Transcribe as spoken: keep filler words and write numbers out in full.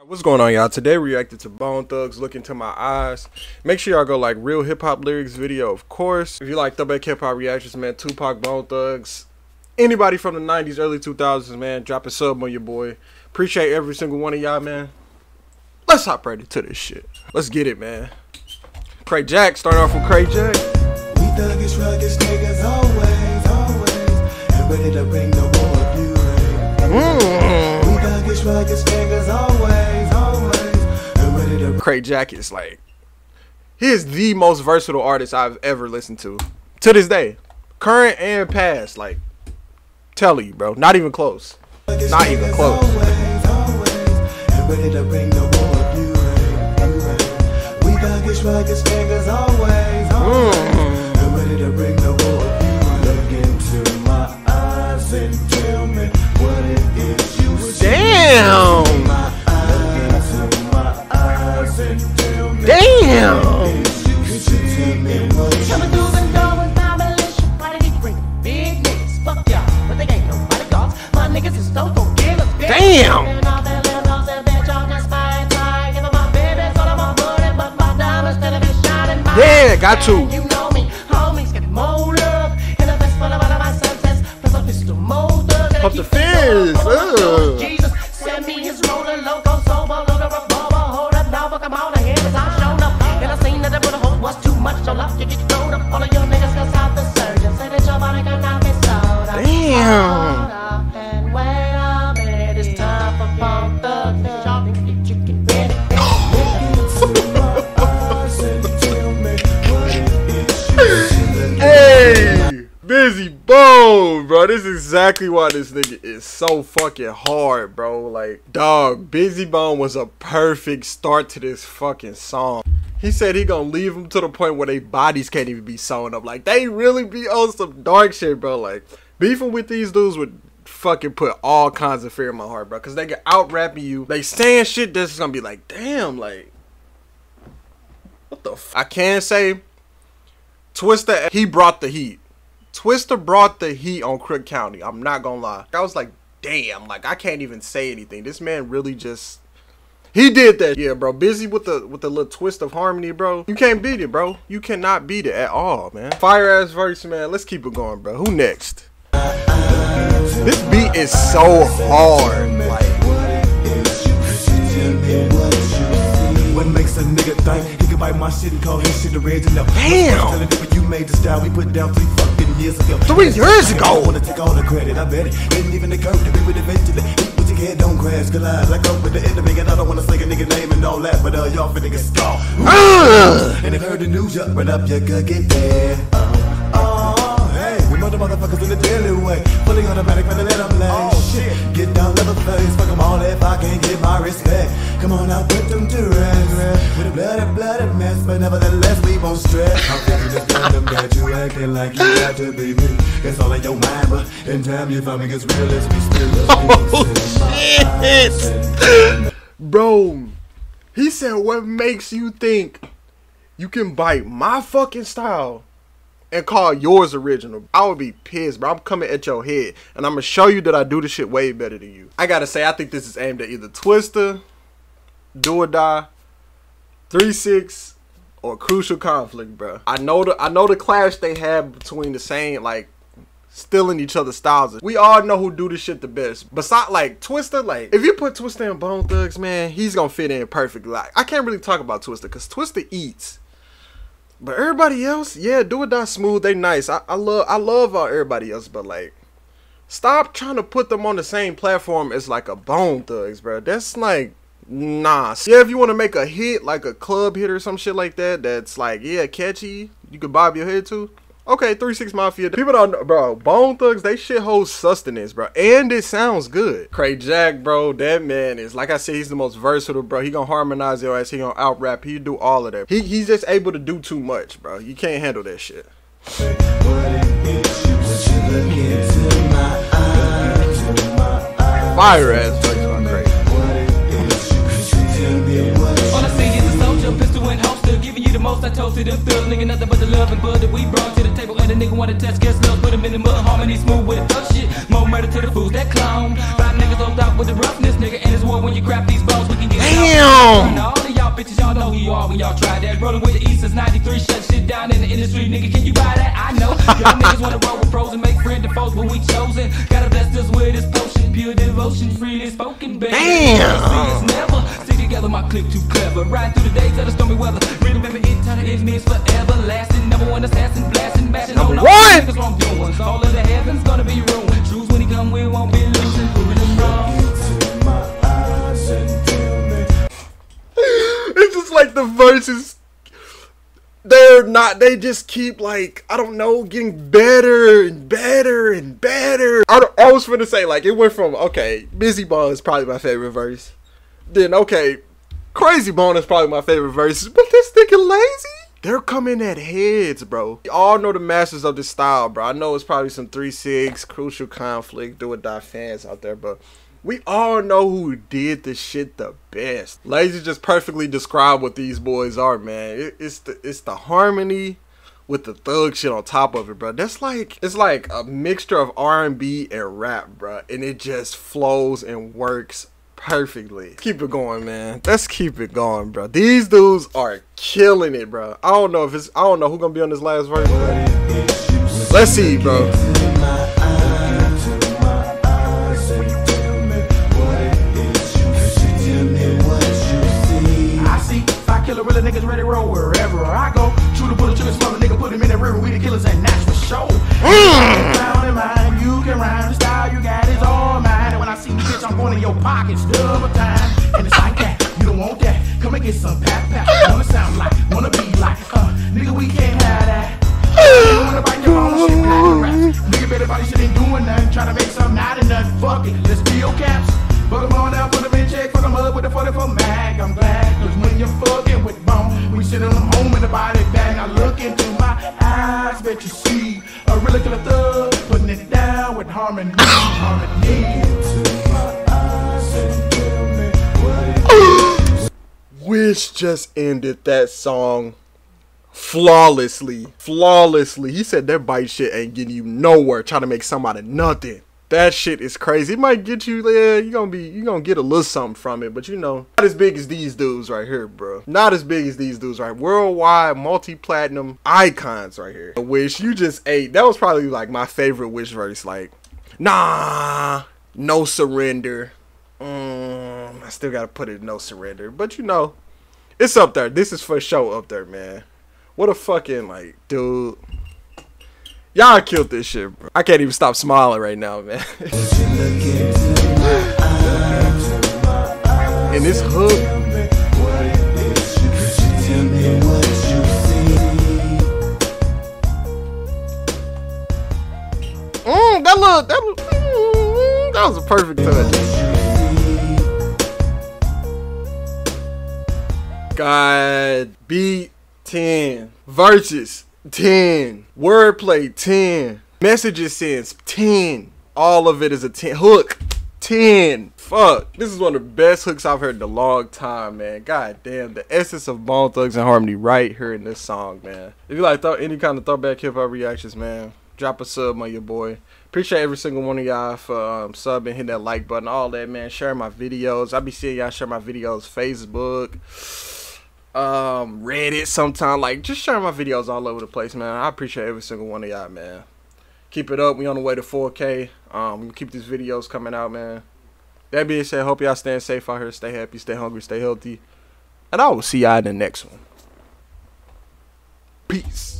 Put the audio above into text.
What's going on, y'all? Today reacted to Bone Thugs, Look Into My Eyes. Make sure y'all go like real hip hop lyrics video, of course. If you like throwback hip hop reactions, man, Tupac, Bone Thugs, anybody from the nineties, early two thousands, man, drop a sub on your boy. Appreciate every single one of y'all, man. Let's hop right into this shit. Let's get it, man. Cray Jack, start off with Cray Jack. We thuggish, ruggish niggas always, always, and ready to bring the war of you. Mm. We thuggish, ruggish niggas always, always, and ready to. Cray Jack is like, he is the most versatile artist I've ever listened to. To this day. Current and past, like, telling you, bro. Not even close. Not even close. Always, always, and ready to bring the war of you. We thuggish, ruggish niggas always, always, Mm. and ready to bring the war of you. Look into my eyes and tell me what it is you see. Damn. Damn! Damn! Yeah, got to. Pop the fizz. Ugh. Send me his roller loco, sober, loader, a bubble, hold up, now fuck him all the head as I showed up. And I seen that the bullet hole was too much, so love you get thrown up. All of your niggas cause out the surgeon, say that your body cannot be sold up. Damn. And wait a minute, it's time for Bone Thugs to shop and get you get ready. Hey, Bizzy Bone, bro. This is exactly why this nigga is so fucking hard, bro. Like, dog, Bizzy Bone was a perfect start to this fucking song. He said he gonna leave them to the point where their bodies can't even be sewn up. Like, they really be on some dark shit, bro. Like, beefing with these dudes would fucking put all kinds of fear in my heart, bro. Cause they can out rap you. They saying shit that's gonna be like, damn, like, what the f I can say Twista, he brought the heat. Twista brought the heat on Crook County. I'm not gonna lie. I was like, damn, like I can't even say anything. This man really just, he did that. Yeah, bro. Bizzy with the with the little twist of harmony, bro. You can't beat it, bro. You cannot beat it at all, man. Fire ass verse, man. Let's keep it going, bro. Who next? This beat is so hard. Like, what makes a nigga think he can bite my shit and call his shit original? damn. You made the style we put down three fucking years ago. Three years ago. I wanna take all the credit, I bet it. Didn't even occur to me with eventually. Eat with your head, don't crash, collide. Like up with the enemy, and I don't wanna say a nigga name and all that, but uh, y'all finna get scarred. Uh. And if heard the news, you run up, you could get there. Uh, oh, hey, we mother motherfuckers in the daily way. Fully automatic, finna let them lay. Oh shit, get down level face, fuck them all if I can't get my respect. Come on out, put them to rest. With a bloody, bloody mess, but nevertheless we won't stress. How can you just tell them that you acting like you got to be me? It's all in your mind, but in time you find me gets real as we still. Oh shit! Bro, he said, what makes you think you can bite my fucking style and call yours original? I would be pissed, bro. I'm coming at your head, and I'm gonna show you that I do this shit way better than you. I gotta say, I think this is aimed at either Twista, Do or Die, three six, or Crucial Conflict, bro. I know the I know the clash they have between the same, like, stealing each other's styles. We all know who do this shit the best. Besides, like, Twista, like, if you put Twista in Bone Thugs, man, he's gonna fit in perfectly. Like, I can't really talk about Twista, because Twista eats. But everybody else, yeah, Do or Die Smooth, they nice. I, I love I love all everybody else, but like, stop trying to put them on the same platform as like a Bone Thugs, bro. That's like, nah. Yeah, if you want to make a hit, like a club hit or some shit like that, that's like, yeah, catchy, you could bob your head to. Okay, three six Mafia. People don't know, bro. Bone Thugs, they shit holds sustenance, bro. And it sounds good. Cray Jack, bro, that man is, like I said, he's the most versatile, bro. He gonna harmonize your ass. He gonna out rap. He do all of that. He, he's just able to do too much, bro. You can't handle that shit. Fire ass verse on Cray. All I see is a soldier, pistol and holster, giving you the most. I toasted them thug, nigga, nothing but the love and bud that we brought to the table. And the nigga wanna test, guess love, put him in the mud, harmony smooth with the thug shit. More murder to the fools that clown. Five niggas on top with the roughness, nigga, and it's war when you grab these balls, we can get it bitches, y'all know who you are when y'all try that. Rolling with the East since ninety-three, shut shit down in the industry, nigga. Can you buy that? I know. Y'all niggas wanna roll with pros and make friends and foes, but we chosen. Gotta bless us with this potion, pure devotion, freely spoken, baby. Damn. Never stick together, my clique too clever. Ride through the days of the stormy weather. Remember it, time it means forever lasting. Number one assassin, blasting, bashing on all niggas wrong doings. All of the heavens gonna be ruined. Truths when he come, we won't be losing. Proving them wrong. It's just like the verses, they're not, they just keep like, I don't know, getting better and better and better. I, I was finna say, like, it went from, okay, Bizzy Bone is probably my favorite verse. Then, okay, Krayzie Bone is probably my favorite verse. But this nigga layzie, they're coming at heads, bro. You all know the masters of this style, bro. I know it's probably some three six, Crucial Conflict, Do or Die fans out there, but we all know who did the shit the best. layzie just perfectly described what these boys are, man. It, it's the it's the harmony with the thug shit on top of it, bro. That's like, it's like a mixture of R and B and rap, bro, and it just flows and works perfectly. Let's keep it going, man. Let's keep it going, bro. These dudes are killing it, bro. I don't know if it's, I don't know who's gonna be on this last verse, bro. Let's see, bro. Killer really niggas ready to roll wherever I go. True to pull the trigger, smother nigga, put him in the river. We the killers ain't that's for show. Round in mind, you can rhyme. The style you got is all mine. And when I see you, bitch, I'm going in your pockets double time. And it's like that, you don't want that. Come and get some pap pap. Wanna sound like, wanna be like, uh, nigga, we can't have that. You wanna bite your own shit, black and rap. Nigga, better body shit ain't doing nothing. Try to make something out of nothing. Fuck it, let's be your caps. Fuck them on down, put them in check, fuck them up with the forty-four mag. I'm glad, cause when you're fucking with bone, we sit on them home in the body bag. I look into my eyes, bet you see a really killer thug, putting it down with harmony, harmony. Into my eyes and tell me what it is. Wish just ended that song flawlessly, flawlessly. He said that bite shit ain't getting you nowhere, trying to make somebody nothing. That shit is crazy. It might get you there. You gonna be, you gonna get a little something from it, but you know, not as big as these dudes right here, bro. Not as big as these dudes, right? Worldwide, multi-platinum icons right here. Wish you just ate. That was probably like my favorite Wish verse. Like, nah, no surrender. Mm, I still gotta put it no surrender, but you know, it's up there. This is for sure up there, man. What a fucking like, dude. Y'all killed this shit, bro. I can't even stop smiling right now, man. And this hook. Mm, that look, that look, mm, that was a perfect touch. God, beat ten, verses ten, wordplay ten, messages sends ten, all of it is a ten, hook ten. Fuck, this is one of the best hooks I've heard in a long time, man. God damn, the essence of Bone Thugs and Harmony right here in this song, man. If you like th any kind of throwback hip hop reactions, man, drop a sub on your boy. Appreciate every single one of y'all for um, subbing, hitting that like button, all that, man. Sharing my videos. I be seeing y'all share my videos, Facebook, um, Reddit sometime. Like, just sharing my videos all over the place, man. I appreciate every single one of y'all, man. Keep it up. We on the way to four K. Um, we keep these videos coming out, man. That being said, hope y'all staying safe out here. Stay happy, stay hungry, stay healthy. And I will see y'all in the next one. Peace.